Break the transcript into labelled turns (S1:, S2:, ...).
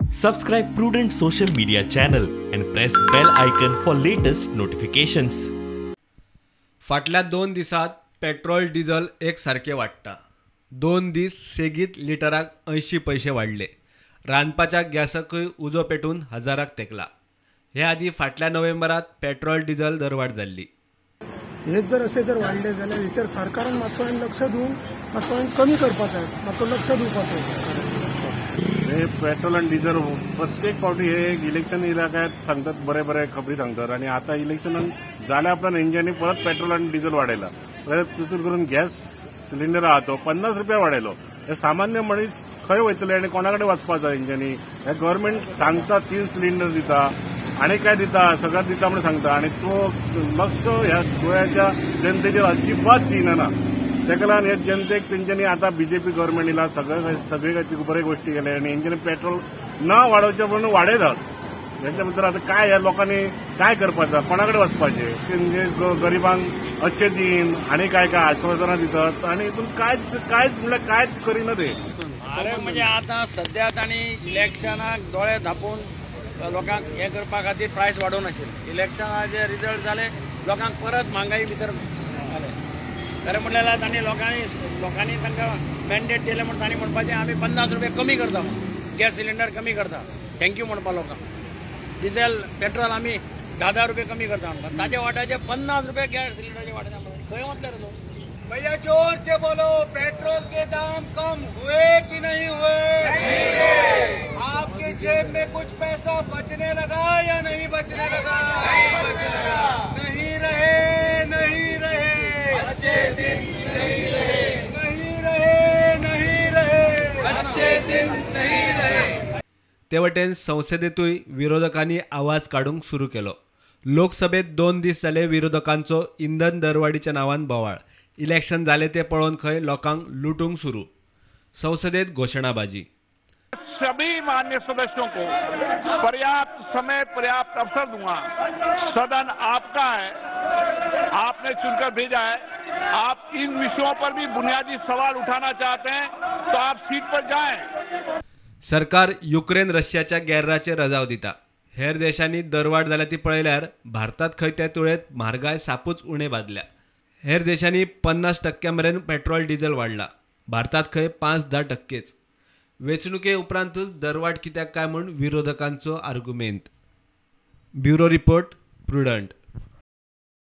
S1: Subscribe Prudent social media channel and press bell icon for latest notifications.
S2: फाटल्या 2 दिसात petrol diesel एकसारखे वाटता। 2 दीस सेगीत लिटराक 80 पैसे वाढले। रांदपाच्या गॅसकय उजो पेटून हजाराक तेकला। हे आधी फाटल्या नोव्हेंबरात पेट्रोल डिझेल दरवाढ जाल्ली।
S3: हे जर असे जर वाढले जाल्यार हेचेर सरकारान मातसो लक्ष दिवन मातसो कमी करपाक जाय, मातसो लक्ष दिवपाक जाय।
S4: हे पेट्रोल आणि डिझेल प्रत्येक पावटी हे इलेक्शन इलाक्यात सांगतात, बरे बरे खबरी सांगतात आणि आता इलेक्शन झाल्या उपरांत हेंच्यांनी परत पेट्रोल आणि डिझेल वाडयला। तितून करून गॅस सिलिंडर आहा तो 50 रुपया वाडयलो। हे सामान्य मनीस खंय वयतले आनी कोणा कडेन वचपाक जाय हेंच्यांनी? हे गव्हर्नमेंट सांगता 3 सिलिंडर दिता आणि काय दिता, सगळ्यात दिता म्हणून सांगता आणि तो लक्ष ह्या गोंयच्या जनतेचेर अजिबात दिना। तेका लागून हे जनतेक तेंच्यांनी आता बीजेपी गव्हर्नमेंट इला सगळे बरे गोष्टी केले आणि हेंच्यांनी पेट्रोल न वाडोवचे म्हणून वाडयतात। हेच्या भितर आता काय ह्या लोकांनी काय करपाचें, कोणा कडेन वचपाचें? म्हणजे गरिबांक अच्छे दिन आणि काय काय आश्वासनां दितात आणि हितून कांयच म्हणल्यार कांयच करिना ते।
S5: अरे म्हणजे आता सद्याक आनी इलेक्शनाक दोळे धापून लोकांक हे करपा खातीर प्रायस वाडोवन आशिल्ले। इलेक्शनाचे रिजल्ट जाले, लोकांक परत म्हारगाई भितर घाले। खरें म्हणल्यार तांणी लोकांनी तांकां मॅन्डेट दिलें म्हणून तांणी म्हणपाचें आमी 50 रुपया कमी करता, गॅस सिलिंडर कमी करता, थँक्यू म्हणपा लोकांक। डिझेल पेट्रोल आमी 10 रुपये कमी करता म्हणटा, ताच्या वाट्याचे 50 रुपये गॅस सिलिंडरचे वाट्याचे म्हणून खंय वतले रे लोक?
S6: भैया जोर से बोलो, पेट्रोल के दाम कम हुए कि नहीं हुए? आपके जेब में कुछ पैसा बचने लगा या नहीं बचने लगा? नहीं रहे, नहीं रहे, अच्छे दिन नहीं रहे, नहीं रहे, नहीं रहे, अच्छे दिन नहीं रहे।
S2: तेवटेन संसदेतूय विरोधकांनी आवाज काढूंक सुरू केलो। लोकसभेत 2 दीस जाले विरोधकांचो इंधन दरवाढीच्या नावान बोवाळ। इलेक्शन झाले ते पळोवन खंय लोकांक लुटूंक सुरू। संसदेत घोषणाबाजी।
S7: सभी मान्य सदस्यों को पर्याप्त समय पर्याप्त अवसर दूंगा। सदन आपका है, आपने चुनकर भेजा है। आप इन विषयों पर भी बुनियादी सवाल उठाना चाहते हैं तो आप सीट पर जाएं।
S2: सरकार युक्रेन रशियाच्या गॅराचेर रजाव दिता। हेर देशांनी दरवाढ जाल्या ती पळयल्यार भारतात खंय त्या तुळेत म्हारगाय सापूच उणे बादल्या। हेर देशांनी 50% मेरेन पेट्रोल डिझेल वाडला, भारतात खंय 5-10%। वेचणुके उपरांतूच दरवाढ कित्याक काय म्हूण विरोधकांचो आर्ग्युमेंट। Bureau report, prudent.